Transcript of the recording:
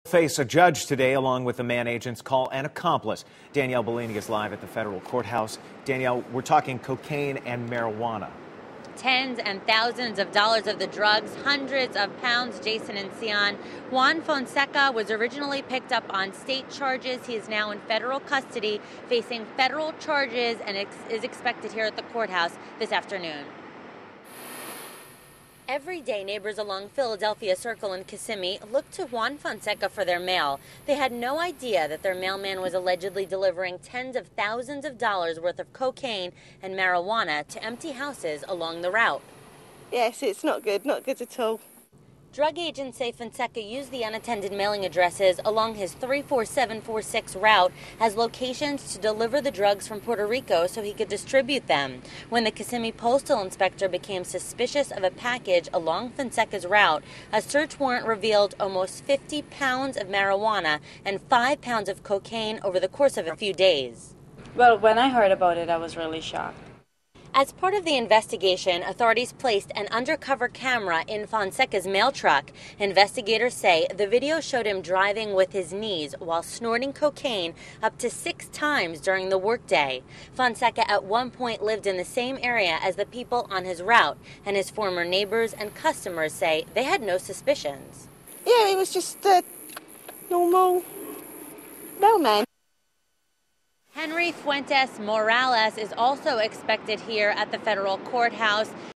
Face a judge today along with the man agents call an accomplice. Danielle Bellini is live at the federal courthouse. Danielle, we're talking cocaine and marijuana. Tens and thousands of dollars of the drugs, hundreds of pounds. Jason and Sion. Juan Fonseca was originally picked up on state charges. He is now in federal custody, facing federal charges, and is expected here at the courthouse this afternoon. Every day, neighbors along Philadelphia Circle in Kissimmee look to Juan Fonseca for their mail. They had no idea that their mailman was allegedly delivering tens of thousands of dollars worth of cocaine and marijuana to empty houses along the route. Yes, it's not good at all. Drug agents say Fonseca used the unattended mailing addresses along his 34746 route as locations to deliver the drugs from Puerto Rico so he could distribute them. When the Kissimmee postal inspector became suspicious of a package along Fonseca's route, a search warrant revealed almost 50 pounds of marijuana and 5 pounds of cocaine over the course of a few days. Well, when I heard about it, I was really shocked. As part of the investigation, authorities placed an undercover camera in Fonseca's mail truck. Investigators say the video showed him driving with his knees while snorting cocaine up to 6 times during the workday. Fonseca at one point lived in the same area as the people on his route, and his former neighbors and customers say they had no suspicions. Yeah, he was just a normal mailman. Henry Fuentes Morales is also expected here at the federal courthouse.